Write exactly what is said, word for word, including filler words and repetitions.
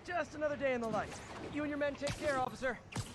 Just another day in the light. You and your men take care, officer.